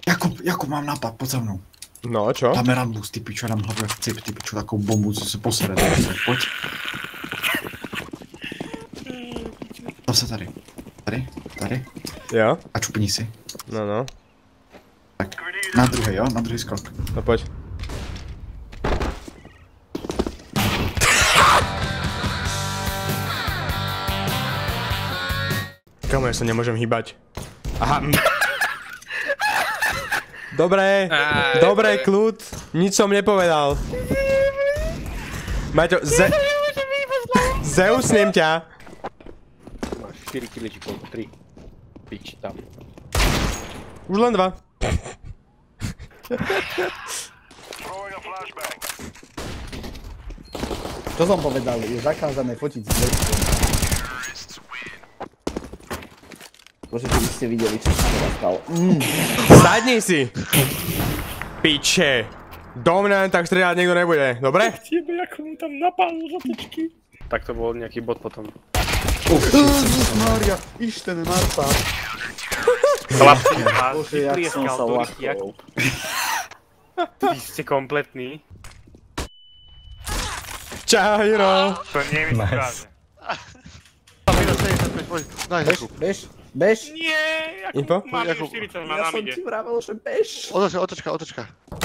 Jakub, mám nápad, poď za mnou. No, čo? Dáme rambus, ty pičo, dám hlavu jak cip, ty pičo, takovou bombu, co se posere, pojď. Zase tady. Tady. Jo? A čupni si. No. Tak, na druhý, jo? Na druhý skok. No poď. Kamo, ja sa nemôžem hýbať. Aha. Dobre, kľud. Nič som nepovedal. Maťo, Zeusnem ťa. Máš 4 kiličkov, 3. Pič tam. Už len 2. Čo som povedal, je zakázané fotiť s bleskom. Bože, keby ste videli, čo sa teraz stalo. Sadni si! Piče! Do mňa tak strieľať niekto nebude, dobre? Tebe, ako mu tam napálil žltečky. Tak to bol nejaký bod potom. Mária, Išten Marta. Chlapci, Bože, jak som sa ľahol. Vy ste kompletní. Čajro! To nie je mi správne. Bež. Nie, Info? Mám 40, má Ja nám som ide. ti vravel, že bež. Otočka.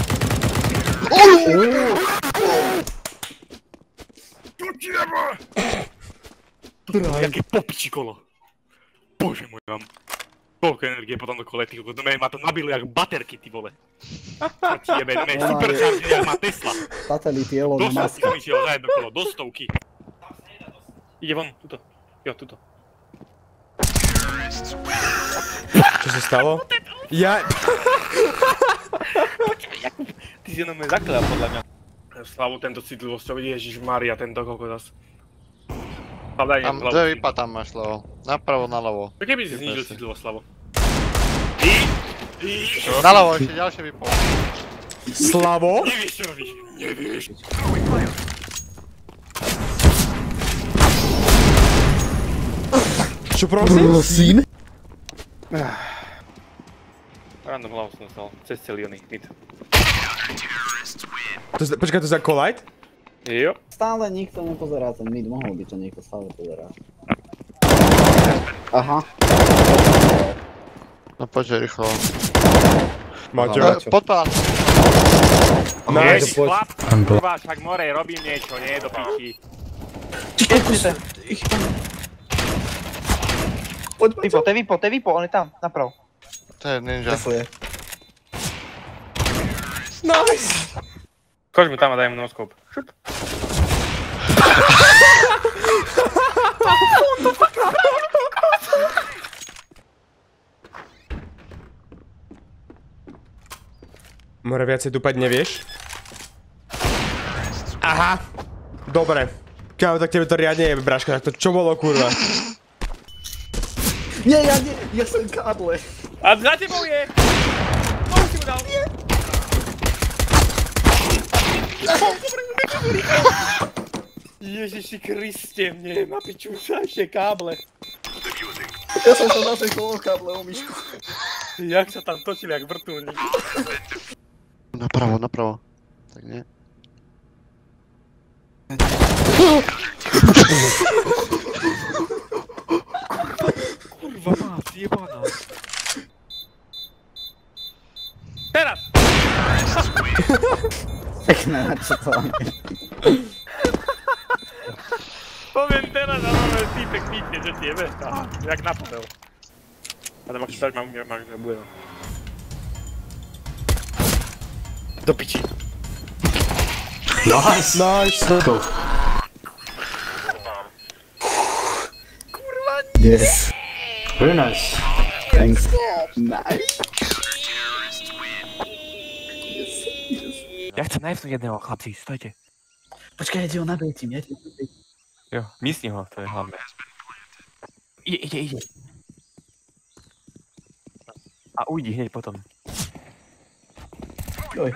Jaké popiči kolo. Bože môj, mám toľko energie potom do kole, ty ma to nabilo jak baterky, ty vole. A ti jebe, supercharger, jak má Tesla. Satelity Elon Do Musk. stovky som išiel za jedno kolo, do stovky. Ide von, tuto. Jo, tuto. Čo sa stalo? Ja... Ty si jenom zakladal podľa mňa. Slavu tento citlivosťou, ježišmaria, tento kokos. Tam dve vypad tam máš, Slavo. Napravo, naľavo. Keby si znížil citlivosť, Slavo. Naľavo, ešte ďalšie vypad. Slavo? Nevieš čo robíš, nevieš. Čo prosím? Random hlavu som dostal, cez celý oný hit. Počkaj, to je za Collide? Jo. Stále nikto nepozerá ten mid, mohol by to niekto stále pozerať. Aha. No poďže rýchlo. Maťo. Podpáľam. Nice, chlap, kurva, však more, robím niečo, nie do piči. Vypo, on je tam, napravo. To je ninja. Defuje. Nice! Skoč mu tam a daj mu noskop. Šup. More, viacej dúpať nevieš? Aha! Dobre. Kámo, tak tebe to riadne jebe, Braško, tak to čo bolo, kurva? Nie, ja som káble. A za tebou je! Koho si mu dal? Ježiši Kriste, mne na piču sa ešte káble. Ja som sa nasekol káble o myšku. Jak sa tam točili, jak vrtuľník. Napravo. Tak nie. Kurva má, zjebaná. Teraz! Pekné načasovanie. Poviem teraz a máme týpek pípne, že ti jebe. Aha, jak napadel. A tam ak stať mám, že bude. Do piči. Nice! Nice! Yes. Very nice. Thanks. Nice. Ja chcem najvnúť jedného, chlapci, stojte. Počkaj, ja ti ho nabejtím, Jo, mísni ho, to je hlavné. Ide. A ujdi hneď potom. Joj.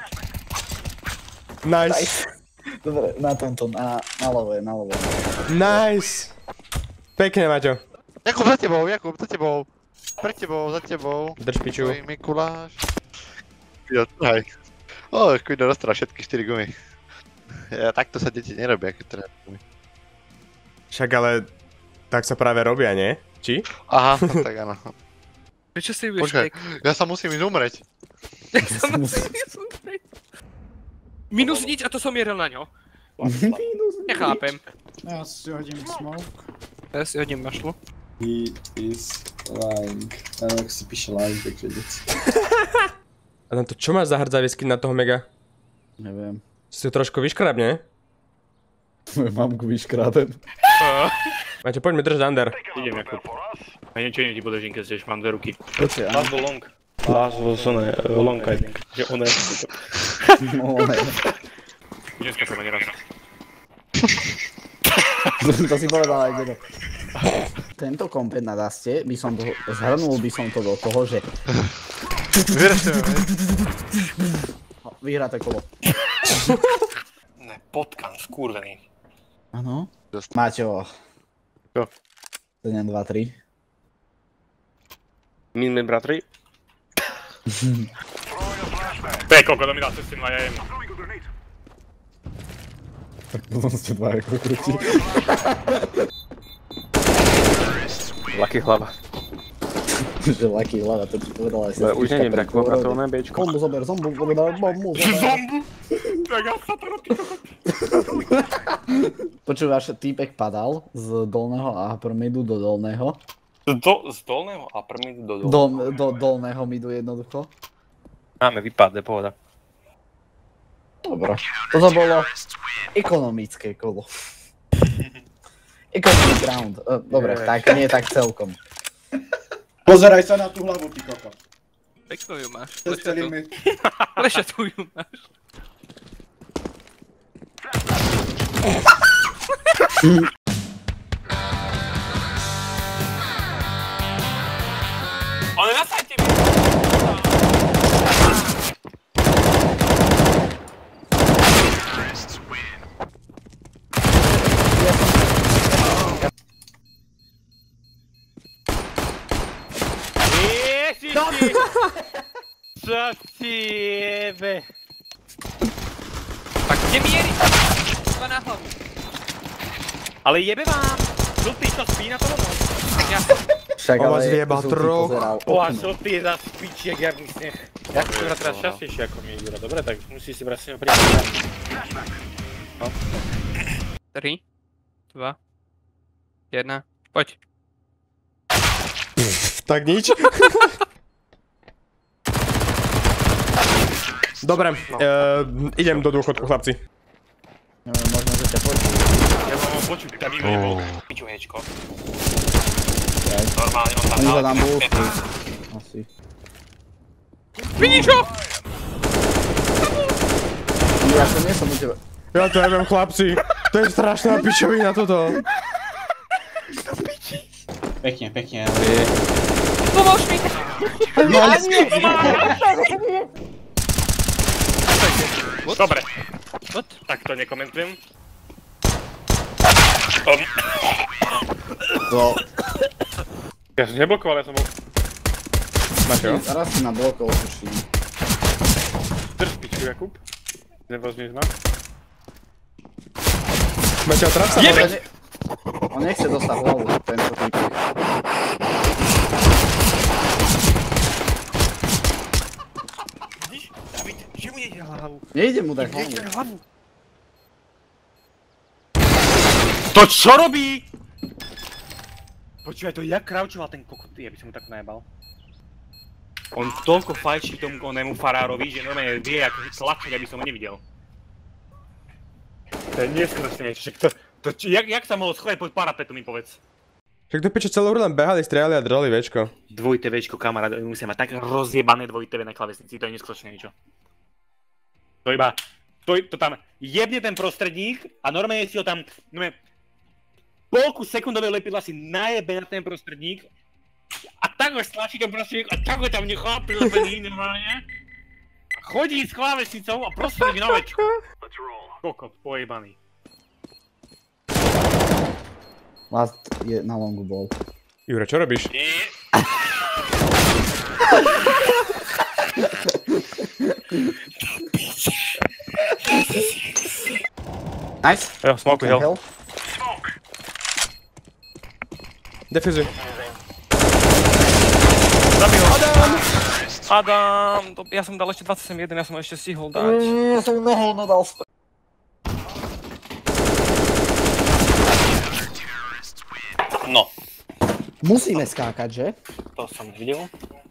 Nice! Dobre, na tomto, na lové. Nice! Pekne, Maťo. Jakub, za tebou. Pred tebou, za tebou. Drž piču. Tvoj Mikuláš. Jo, hej. Kvido dostala všetky 4 gumy. Takto sa deti nerobia, keď treba gumy. Však ale... Tak sa práve robia, nie? Či? Aha, no tak áno. Prečo si budeš Počkaj, ja sa musím ísť umreť. Minus nič a to som mieril na ňo. Nechápem. Ja si hodím smoke. Ja si hodím mašlu. He is lying. Áno, ak si píše lying, tak vedieť. A na to čo máš za hrdzavý skin na toho Mega? Neviem. Si to trošku vyškrab, nie? Moju mamku vyškrábem. Máte, poďme držať under. Idem, Jakub. A niečo iné ti podržím, keď chceš, mám 2 ruky. Počkej, Last bol long. Last bol long, I think. Že on je. Dneska sa ma neraz. To si povedal aj dedo. Tento kompet na daste by som to, zhrnul by som to do toho, že... Vyhráte kolo. Ne, potkan, skurvený. Áno. Maťo. Čo? 1, 2, 3. My sme bratri? Koľko to mi dá cestinu a ja jem. Tak potom ste dva ako krúti. Lucky hlava. Že lucky hlava, to ti povedal aj sa. Už neviem, tak popracované Bčko. Bombu zober, bombu zober. Zombu! Tak ja sa to robí. Počúvaš, týpek padal z dolného upper midu do dolného. Z dolného upper midu do dolného? Do dolného midu jednoducho. Máme vypadne, pohoda. Dobre. Toto bolo ekonomické kolo. Economic round. Dobre, tak nie tak celkom. Pozeraj sa na tú hlavu, ty koko. Pekno ju máš. To je celý mi. Prečo tu ju máš? Ale nasajte mi! Ježiši! Čo ti jebe? Tak kde mieri? Iba na hlavu. Ale jebe vám! Žltý to spí na toho noc. Tak ja... Však On vás vyjebal Zuzí troch. pozeral Boha, okno. žltý je za spičiek, jarný sneh. Ja chcem hrať teraz častejšie ako mi Jura, dobre? Tak musíš si brať s ňou príklad. 3, 2, 1, poď. Tak nič. Dobre, idem do dôchodku, chlapci. Možno, že ťa počuť. Ja mám počuť, tam mi nebol piču hečko. Normálne, on tam Oni dal sa tam búšli. 15. Asi. Vidíš ho? Ja to nie som u teba. Ja to neviem, chlapci. To je strašná pičovina toto. Pekne, pekne. Pomôž mi! Dobre, What? tak to nekomentujem. To... Ja som neblokoval, ja som bol... Máš jo? Raz si ma blokol, tuším. Drž piču, Jakub. Nevozmieš ma. Máte traf sa? Jebe! On nechce dostať hlavu, tento týpek. Vidíš? David, že mu nejde hlavu? Nejde mu dať Nejde hlavu. hlavu. To čo robí? Počúvaj, to jak kraučoval ten kokot, ja by som mu tak najebal. On toľko fajčí tomu onému farárovi, že normálne vie, ako tlačiť, aby som ho nevidel. To je neskutočné, jak sa mohol schovať pod parapetu, mi povedz. Však to piče celú hru len behali, strieľali a držali Včko. Dvojité Včko, kamarát, musia mať tak rozjebané dvojité V na klavesnici, to je neskutočné niečo. To iba, to tam jebne ten prostredník a normálne si ho tam, normálne, polku sekundového lepidla si najebe na ten prostredník a tak ho stlačí ten prostredník a tak ho tam nechá prilepený normálne. Chodí s klávesnicou a prostredník na Včko. Kokot, pojebaný. Last je na longu bol. Jure, čo robíš? Nice. Jo, smokuj, hel. Hell. Defuzuj. Zabij ho. Adam, ja som dal ešte 27-1, ja som ho ešte stihol dať. Ja som nohou nedal späť. No, Musíme skákať, že? to som videl.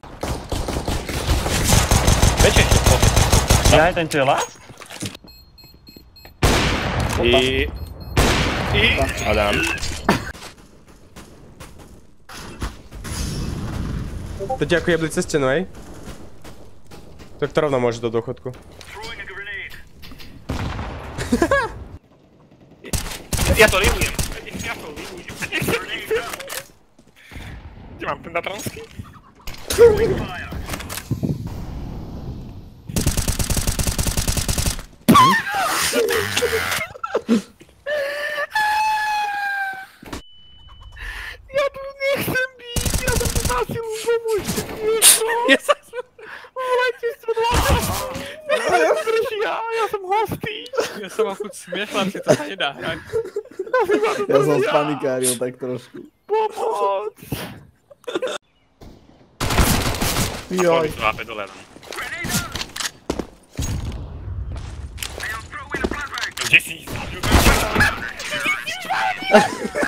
Väčšie ešte poď. Ja aj tento je last? Adam. To ti ako jebli cez stenu, hej? Tak to rovno môže do dôchodku. Ja to rivujem. Kde mám ten Datronsky? Ja tu nechcem byť, ja som tu na silu, pomôžte mi, ja sa... Volajte 112! Ja som hostý! Ja som mám chuť smiešľať, si to sa nedá hrať. Ja som spanikáril tak trošku. Pomoc! Joj. Trápe dole. Kde si?